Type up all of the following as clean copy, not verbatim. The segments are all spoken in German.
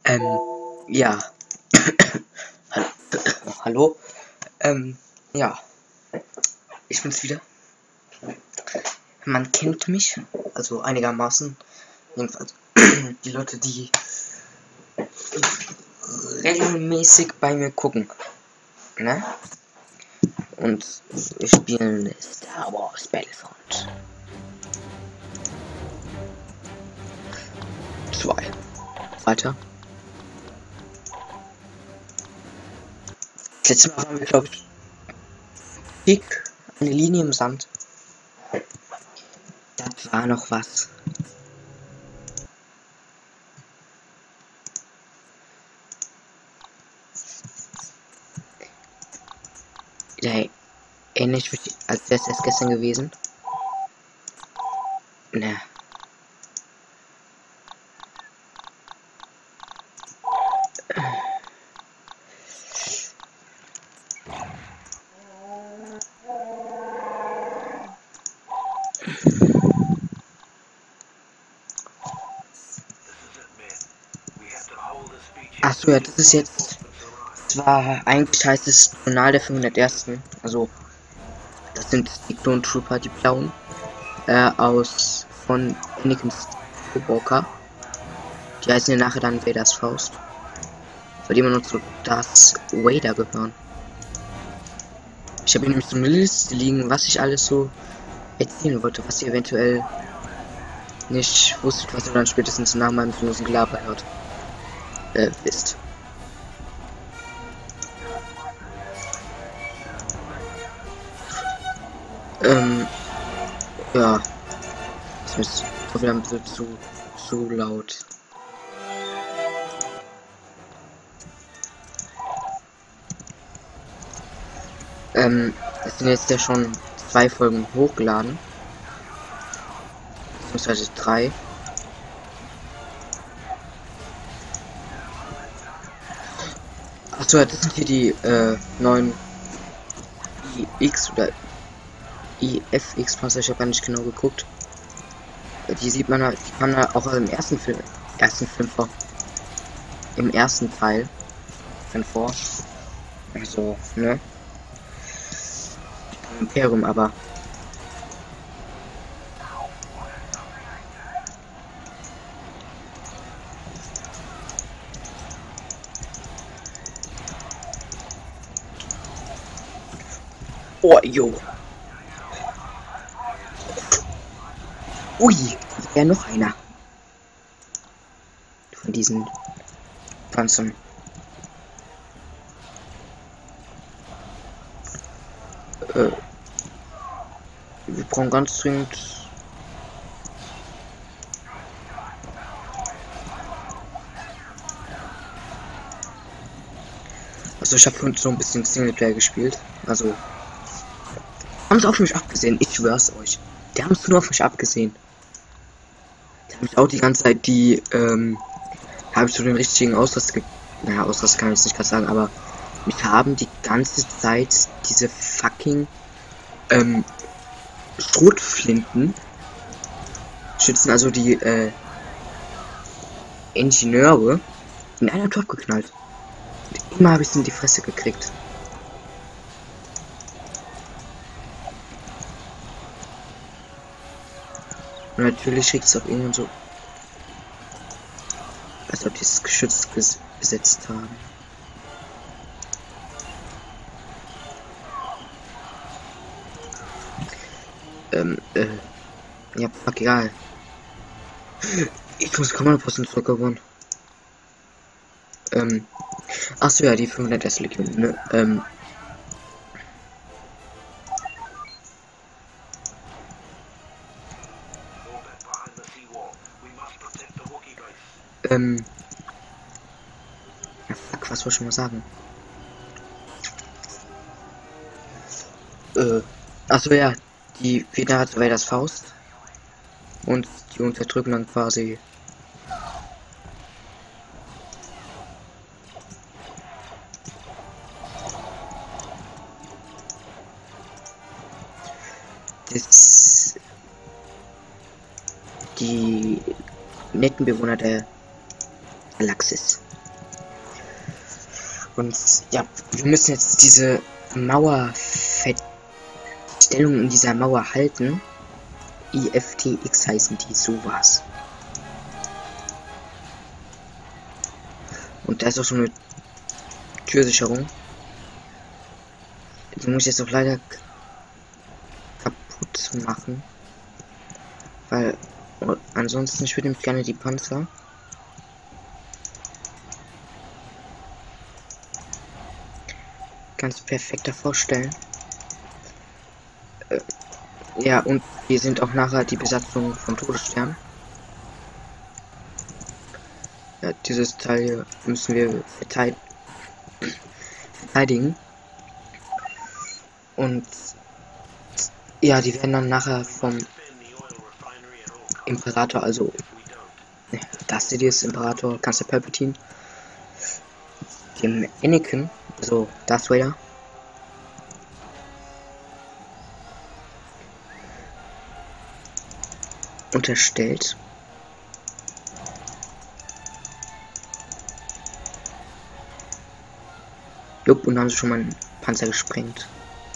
Ähm, ja. Hallo. Ja. Ich bin's wieder. Man kennt mich, also einigermaßen. Jedenfalls die Leute, die regelmäßig bei mir gucken. Ne? Und wir spielen Star Wars Battlefront 2. Weiter. Das letzte Mal waren wir, glaube ich, dick eine Linie im Sand. Das war noch was. Da erinnere ich mich, als wäre es erst gestern gewesen. Ne. Achso, ja, das ist jetzt. Zwar eigentlich heißt es Journal der 501. Also, das sind die Clone Trooper, die blauen. Von Anakin Skywalker. Die heißen ja nachher dann Vaders Faust. Weil die immer noch zu Darth Vader gehören. Ich habe hier nämlich so eine Liste liegen, was ich alles so erzählen wollte, was ihr eventuell nicht wusstet, was ihr dann spätestens nach meinem sinnlosen Gelaber hört. Wisst. Ja. Das ist doch wieder ein bisschen zu laut. Es sind jetzt ja schon 2 Folgen hochgeladen. Beziehungsweise 3. Achso, das sind hier die neuen IX oder IFX Panzer, ich habe gar nicht genau geguckt. Die sieht man halt, die kam da auch im ersten Film vor. Im ersten Teil vor. Also, ne? Imperium, aber. Oh, jo. Ui, ja, noch einer. Von diesen Panzern. Wir brauchen ganz dringend. Also ich habe so ein bisschen Singleplayer gespielt. Also haben sie auf mich abgesehen, ich schwör's euch. Die haben es nur auf mich abgesehen. Die haben mich auch die ganze Zeit habe ich so den richtigen Ausraster Ausraster kann ich nicht gerade sagen, aber mich haben die ganze Zeit diese fucking Schrotflinten schützen, also die Ingenieure in einer Top geknallt. Und immer habe ich es in die Fresse gekriegt. Und natürlich kriegt es auch irgendwann so, als ob die das Geschütz gesetzt haben. Ja, fuck, egal. Ich muss Kommandoposten zurückgewonnen. Achso, ja, die 501. Legion, ne? Ja, fuck, was soll ich schon mal sagen? Achso, ja, die Vader hat Vaders Faust. Und die unterdrücken dann quasi die netten Bewohner der Galaxis. Und ja, wir müssen jetzt diese Mauerstellung in dieser Mauer halten. IFTX heißen die, sowas. Und da ist auch so eine Türsicherung. Die muss ich jetzt auch leider kaputt machen. Weil ansonsten, ich würde nämlich gerne die Panzer. Ganz perfekt vorstellen. Ja, und wir sind auch nachher die Besatzung vom Todesstern. Ja, dieses Teil hier müssen wir verteidigen. Und ja, die werden dann nachher vom Imperator, also das hier ist Imperator, Kanzler Palpatine, dem Anakin, also Darth Vader, unterstellt. Jupp, und haben sie schon mal einen Panzer gesprengt.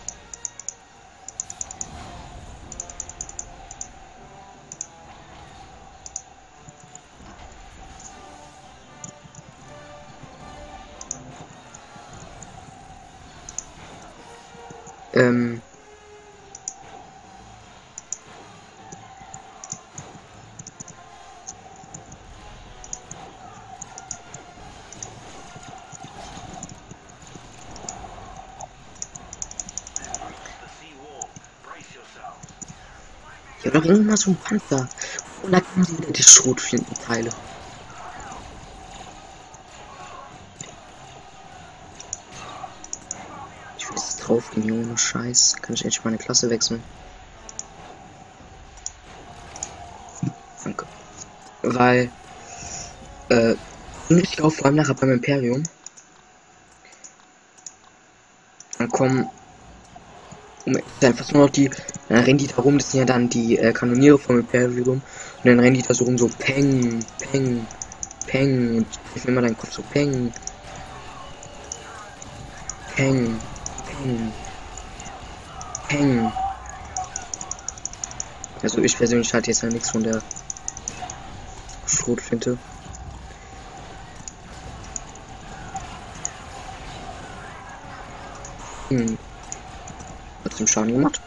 Ja, doch irgendwann so ein Panzer. Und da kommen sie wieder die Schrotflintenteile. Ich will jetzt drauf gehen, ohne Scheiß. Kann ich endlich meine Klasse wechseln? Danke. Weil, richtig auf, vor allem nachher beim Imperium. Dann kommen einfach nur noch die, dann rennen die da rum, das sind ja dann die Kanoniere vom Imperium, und dann rennen die da so rum, so peng, peng, peng, und ich will mal deinen Kopf so peng, peng, peng, peng. Also ich persönlich halte jetzt ja nichts von der Schrotflinte. Hat zum Schaden gemacht.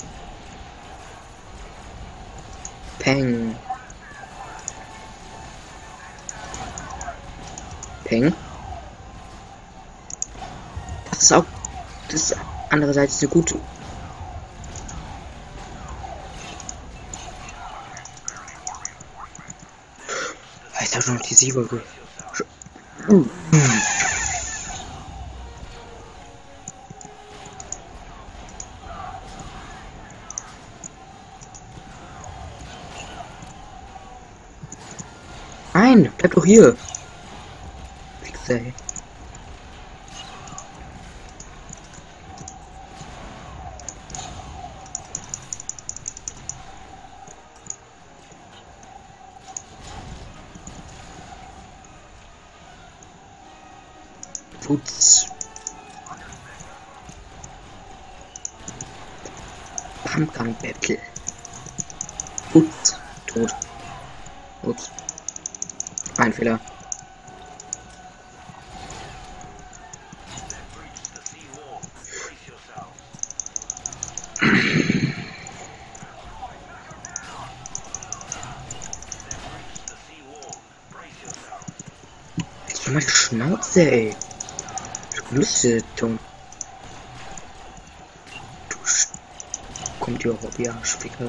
Peng. Peng. Das ist auch. Das ist andererseits eine gute. Ich habe schon noch die Sieger. Nein, bleib doch hier. Wichser. Putz. Pumpgun Battle. Putz. Tot. Ups. Ein Fehler. Jetzt mal die Schnauze, ey. Lüste, dumm. Kommt ihr auch, ja, Spicker.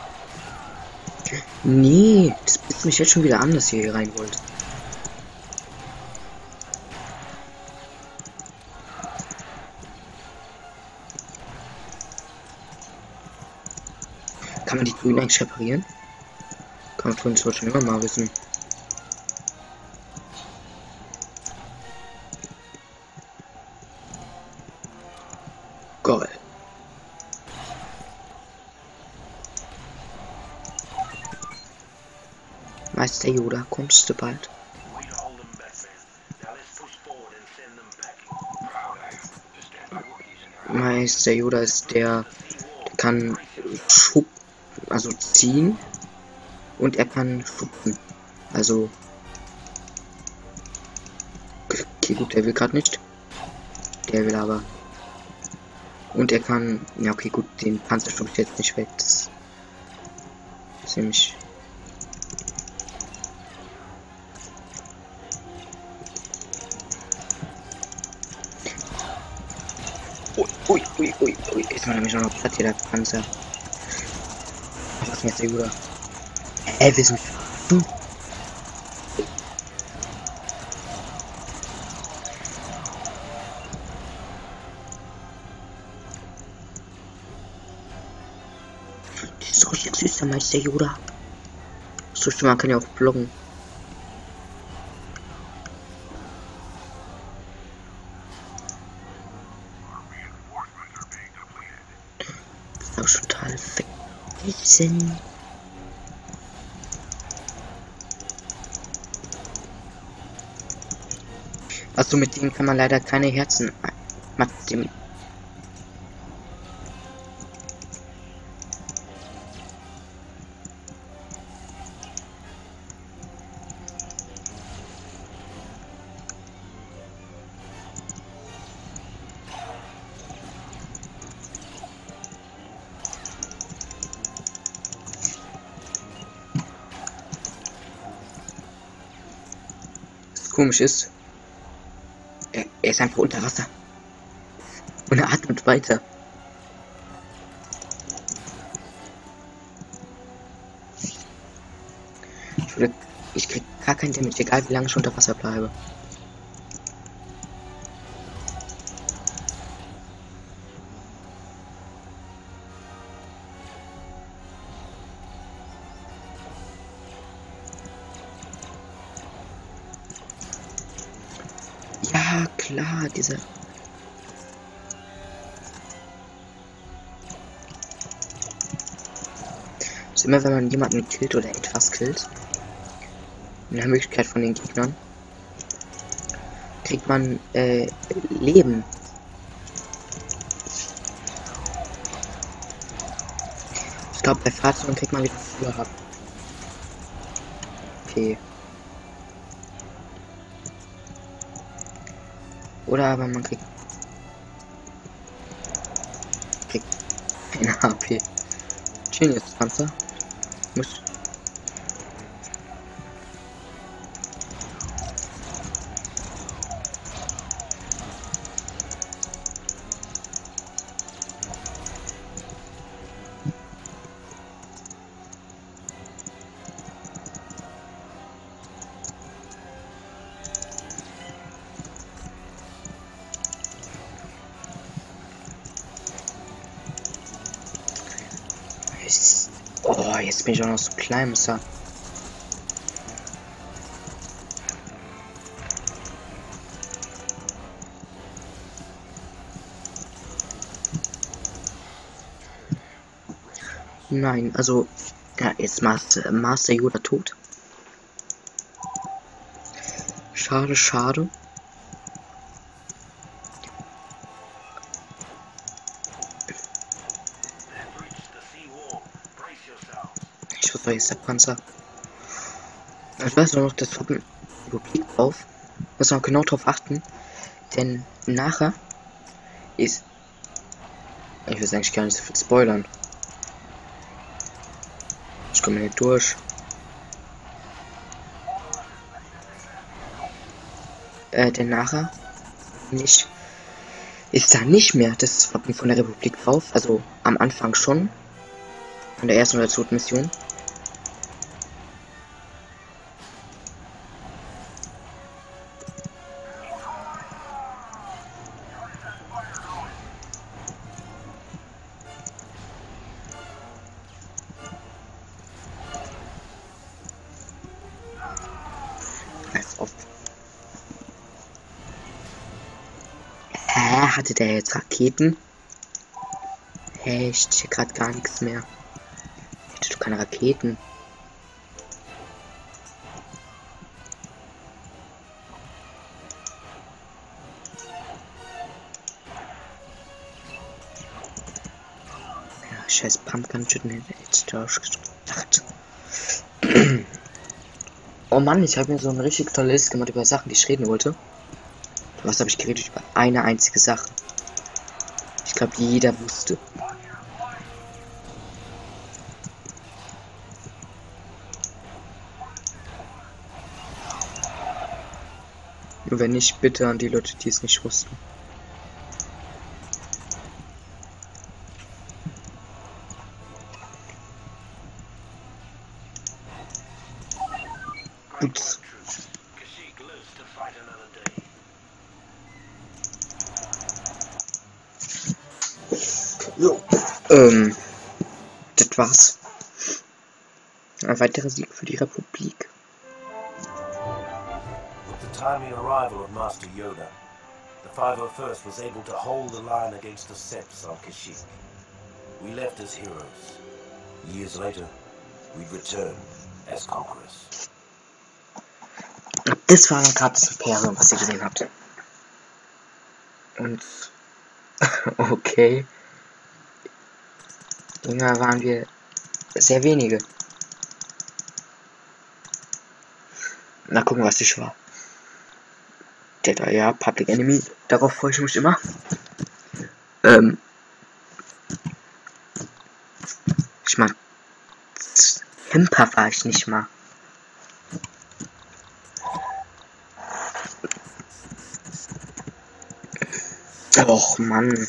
Nee, das bietet mich jetzt schon wieder an, dass ihr hier rein wollt. Kann man die Grünen eigentlich reparieren? Kann man von uns schon immer mal wissen. Geil. Meister Yoda, kommst du bald? Meister Yoda ist der kann also ziehen und er kann schubsen. Also okay, gut, der will gerade nicht. Der will aber. Und er kann, ja okay, gut, den Panzer schubst jetzt nicht weg. Das ist ziemlich. Ui. Jetzt mal nämlich auch noch platt hier der Panzer. Was ist jetzt der Bruder? Wir sind. Das ist richtig süß, der Meister Yoda. So, man kann ja auch bloggen. Das ist auch total vergessen. Also mit denen kann man leider keine Herzen. Mit dem komisch ist, er ist einfach unter Wasser und er atmet weiter. Ich krieg gar keinen Damage, egal wie lange ich unter Wasser bleibe. Ja, klar, diese. Also immer wenn man jemanden killt oder etwas killt, in der Möglichkeit von den Gegnern, kriegt man Leben. Ich glaube, bei Fahrzeugen kriegt man wieder früher ab. Okay. Oder aber man kriegt eine HP. Schön jetzt, Panzer. Muss. Oh, jetzt bin ich auch noch so klein, muss er. Nein, also ja, jetzt Master Yoda tot. Schade. Ich hoffe, jetzt der Panzer. Ich weiß noch, das Wappen Republik drauf. Muss man genau drauf achten. Denn nachher ist. Ich will eigentlich gar nicht so viel spoilern. Ich komme nicht durch. Denn nachher nicht. Ist da nicht mehr das Wappen von der Republik drauf. Also am Anfang schon. Von der ersten oder zweiten Mission. Hatte der jetzt Raketen? Hey, ich check gerade gar nichts mehr. Hättest du keine Raketen? scheiß Pumpkin Chicken gedacht. Oh Mann, ich habe mir so eine richtig tolle Liste gemacht über Sachen, die ich reden wollte. Was habe ich geredet über eine einzige Sache? Ich glaube, jeder wusste. Nur wenn nicht, bitte an die Leute, die es nicht wussten. Ups. Jo. Das war's. Ein weiterer Sieg für die Republik. With the timely arrival of Master Yoda, the 501st was able to hold the line against the Seps on Kashyyyk. We left as heroes. Years later, we'd return as conquerors. Das war gerade das Imperium, was ihr gesehen habt. Und okay. Immer waren wir sehr wenige. Na gucken, was ich war. Der da, ja, Public Enemy. Darauf freue ich mich immer. Ich meine, Camper war ich nicht mal. Och Mann.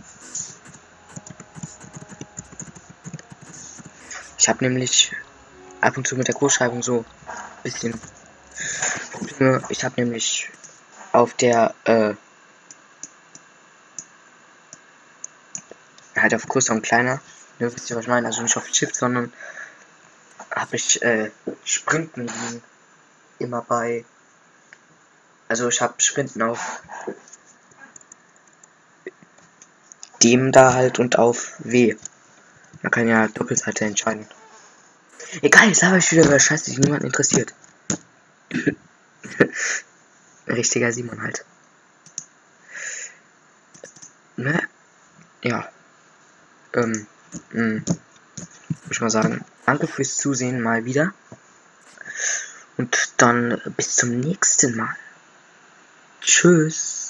Ich habe nämlich ab und zu mit der Großschreibung so ein bisschen Probleme. Ich habe nämlich auf der halt auf größer und kleiner, ne, wisst ihr was ich meine, also nicht auf Shift, sondern habe ich Sprinten liegen immer bei, also ich habe Sprinten auf dem da halt und auf W. Man kann ja Doppelseite entscheiden. Egal, jetzt habe ich wieder über Scheiße, die niemand interessiert. Richtiger Simon halt. Ne? Ja. Würde ich mal sagen, danke fürs Zusehen mal wieder. Und dann bis zum nächsten Mal. Tschüss.